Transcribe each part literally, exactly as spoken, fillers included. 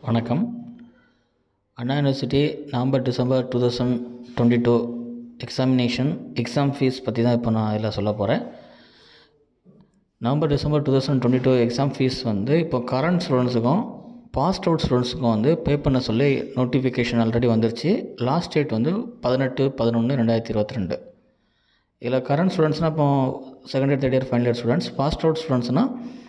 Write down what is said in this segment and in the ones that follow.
வணக்கம். Anna university November December two thousand twenty two examination exam fees பற்றி தான் இப்போ நான் இதில் சொல்ல போகிறேன். November December two thousand twenty two exam fees வந்து இப்போ கரண்ட் ஸ்டூடெண்ட்ஸுக்கும் பாஸ்ட் அவுட் ஸ்டூடெண்ட்ஸுக்கும் வந்து பே பண்ண சொல்லி நோட்டிஃபிகேஷன் ஆல்ரெடி வந்துருச்சு. லாஸ்ட் டேட் வந்து பதினெட்டு பதினொன்று ரெண்டாயிரத்தி இருபத்தி ரெண்டு. இதில் கரண்ட் ஸ்டூடெண்ட்ஸ்னால் இப்போ second year third year final year students. Passed out ஸ்டூடெண்ட்ஸ்னால்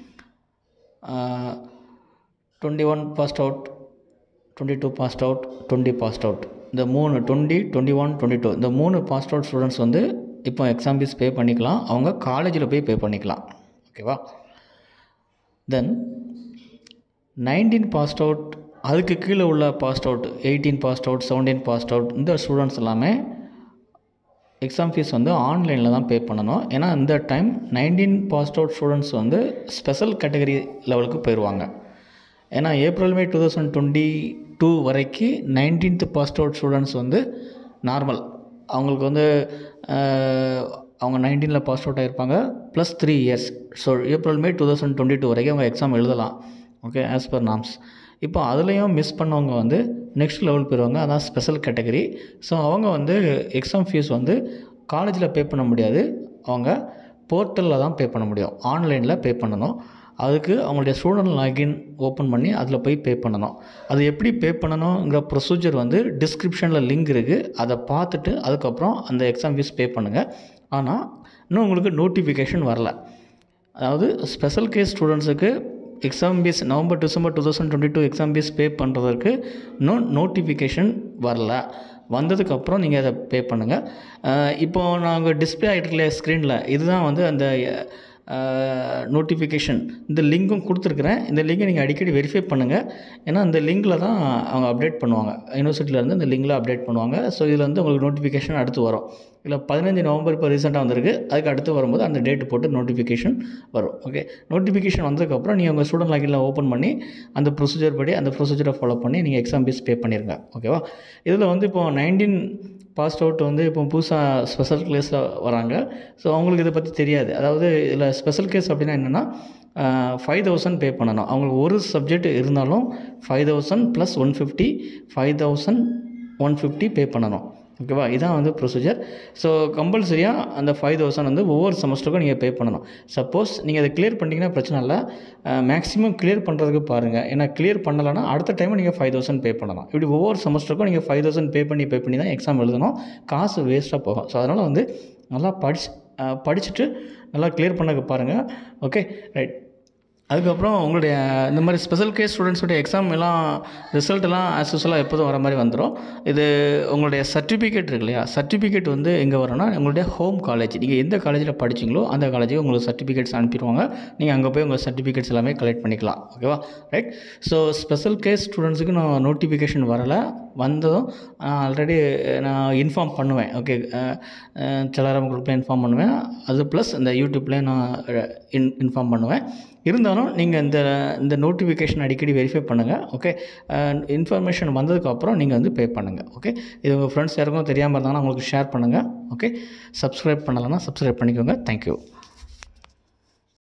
twenty one passed out, twenty two passed out, twenty passed out, இந்த மூணு twenty twenty one twenty two இந்த மூணு பாஸ்ட் அவுட் ஸ்டூடெண்ட்ஸ் வந்து இப்போ எக்ஸாம் ஃபீஸ் பே பண்ணிக்கலாம். அவங்க காலேஜில் போய் பே பண்ணிக்கலாம். ஓகேவா? தென் நைன்டீன் பாஸ்ட் அவுட், அதுக்கு கீழே உள்ள passed out, eighteen passed out, seventeen passed out, இந்த ஸ்டூடெண்ட்ஸ் எல்லாமே எக்ஸாம் ஃபீஸ் வந்து ஆன்லைனில் தான் பே பண்ணணும். ஏன்னா இந்த time nineteen passed out students வந்து ஸ்பெஷல் கேட்டகரி லெவலுக்கு போயிடுவாங்க. ஏன்னா April May two thousand twenty two வரைக்கும் நைன்டீன்த் பாஸ்ட் அவுட் ஸ்டூடெண்ட்ஸ் வந்து நார்மல், அவங்களுக்கு வந்து அவங்க நைன்டீனில் பாஸ்ட் அவுட் ஆகிருப்பாங்க plus three years. So April May two thousand twenty two வரைக்கும் அவங்க எக்ஸாம் எழுதலாம். Okay, as per norms. இப்போ அதுலேயும் மிஸ் பண்ணவங்க வந்து நெக்ஸ்ட் லெவல் போயிடுவாங்க, அதான் ஸ்பெஷல் கேட்டகரி. ஸோ அவங்க வந்து எக்ஸாம் ஃபீஸ் வந்து காலேஜில் பே பண்ண முடியாது, அவங்க போர்ட்டலில் தான் பே பண்ண முடியும், ஆன்லைனில் பே பண்ணணும். அதுக்கு அவங்களுடைய ஸ்டூடெண்ட் லாகின் ஓப்பன் பண்ணி அதில் போய் பே பண்ணணும். அது எப்படி பே பண்ணணுங்கிற ப்ரொசீஜர் வந்து டிஸ்கிரிப்ஷனில் லிங்க் இருக்குது, அதை பார்த்துட்டு அதுக்கப்புறம் அந்த எக்ஸாம் ஃபீஸ் பே பண்ணுங்கள். ஆனால் இன்னும் உங்களுக்கு நோட்டிஃபிகேஷன் வரல. அதாவது ஸ்பெஷல் கேஸ் ஸ்டூடெண்ட்ஸுக்கு exam fees November December two thousand twenty two exam fees pay பண்ணுறதுக்கு இன்னும் நோட்டிஃபிகேஷன் வரல. வந்ததுக்கப்புறம் நீங்கள் அதை பே பண்ணுங்கள். இப்போது நாங்கள் டிஸ்பிளே ஆகிட்டு இருக்கல ஸ்க்ரீனில், இதுதான் வந்து அந்த நோட்டிஃபிகேஷன். இந்த லிங்க்கும் கொடுத்துருக்குறேன். இந்த லிங்கை நீங்கள் அடிக்கடி வெரிஃபை பண்ணுங்கள். ஏன்னா இந்த லிங்கில் தான் அவங்க அப்டேட் பண்ணுவாங்க, யூனிவர்சிட்டியிலேருந்து இந்த லிங்கில் அப்டேட் பண்ணுவாங்க. ஸோ இதில் வந்து உங்களுக்கு நோட்டிஃபிகேஷன் அடுத்து வரும். இல்லை பதினஞ்சு நவம்பர் இப்போ ரீசெண்டாக வந்திருக்கு, அதுக்கு அடுத்து வரும்போது அந்த டேட்டு போட்டு நோட்டிஃபிகேஷன் வரும். ஓகே, நோட்டிஃபிகேஷன் வந்ததுக்கப்புறம் நீங்கள் உங்கள் ஸ்டூடெண்ட் லாகின்ல ஓப்பன் பண்ணி அந்த ப்ரொசீஜர் படி அந்த ப்ரொசீஜரை ஃபாலோ பண்ணி நீங்கள் எக்ஸாம் ஃபீஸ் பே பண்ணிடுங்க. ஓகேவா? இதில் வந்து இப்போது நைன்டீன் பாஸ்ட் அவுட் வந்து இப்போ புதுசாக ஸ்பெஷல் கேஸில் வராங்க. ஸோ அவங்களுக்கு இதை பற்றி தெரியாது. அதாவது இதில் ஸ்பெஷல் கேஸ் அப்படின்னா என்னென்னா ஃபைவ் தௌசண்ட் பே பண்ணணும். அவங்களுக்கு ஒரு சப்ஜெக்ட் இருந்தாலும் five thousand plus one fifty five thousand one fifty pay பண்ணணும். ஓகேவா? இதான் வந்து ப்ரொசீஜர். ஸோ கம்பல்சரியாக அந்த ஃபைவ் தௌசண்ட் வந்து ஒவ்வொரு செமஸ்டருக்கும் நீங்கள் பே பண்ணணும். சப்போஸ் நீங்கள் அதை கிளியர் பண்ணிட்டீங்கன்னா பிரச்சனை இல்லை, மேக்ஸிமம் கிளியர் பண்ணுறதுக்கு பாருங்கள். ஏன்னா கிளியர் பண்ணலைன்னா அடுத்த டைம் நீங்கள் ஃபைவ் தௌசண்ட் பே பண்ணலாம். இப்படி ஒவ்வொரு செமஸ்டருக்கும் நீங்கள் ஃபைவ் தௌசண்ட் பே பண்ணி பே பண்ணி தான் எக்ஸாம் எழுதணும். காசு வேஸ்ட்டாக போகும். ஸோ அதனால் வந்து நல்லா படிச்சு படிச்சுட்டு நல்லா கிளியர் பண்ண பாருங்கள். Okay, right. அதுக்கப்புறம் உங்களுடைய இந்த மாதிரி ஸ்பெஷல் கேஸ் ஸ்டூடெண்ட்ஸுடைய எக்ஸாம் எல்லாம் ரிசல்ட் எல்லாம் ஆஸ் யூஸ்வலாக எப்போதும் வர மாதிரி வந்துடும். இது உங்களுடைய சர்டிஃபிகேட் இருக்கு இல்லையா, சர்டிஃபிகேட் வந்து எங்கே வரும்னா உங்களுடைய ஹோம் காலேஜ், நீங்கள் எந்த காலேஜில் படிச்சிங்களோ அந்த காலேஜுக்கு உங்களுக்கு சர்டிஃபிகேட்ஸ் அனுப்பிடுவாங்க. நீங்கள் அங்கே போய் உங்கள் சர்டிஃபிகேட்ஸ் எல்லாமே கலெக்ட் பண்ணிக்கலாம். ஓகேவா? ரைட். ஸோ ஸ்பெஷல் கேஸ் ஸ்டூடெண்ட்ஸுக்கு நான் நோட்டிஃபிகேஷன் வரலை, வந்ததும் நான் ஆல்ரெடி நான் இன்ஃபார்ம் பண்ணுவேன். ஓகே, செலாரம் குரூப்பில் இன்ஃபார்ம் பண்ணுவேன். அது ப்ளஸ் இந்த யூடியூப்லேயே நான் இன் இன்ஃபார்ம் பண்ணுவேன். இருந்தாலும் நீங்கள் இந்த இந்த நோட்டிஃபிகேஷன் அடிக்கடி வெரிஃபை பண்ணுங்கள். ஓகே, இன்ஃபர்மேஷன் வந்ததுக்கப்புறம் நீங்கள் வந்து பே பண்ணுங்கள். ஓகே, இது உங்கள் ஃப்ரெண்ட்ஸ் யாருக்கும் தெரியாமல் இருந்தாங்கன்னா உங்களுக்கு ஷேர் பண்ணுங்கள். ஓகே, சப்ஸ்கிரைப் பண்ணலைன்னா சப்ஸ்கிரைப் பண்ணிக்கோங்க. தேங்க்யூ.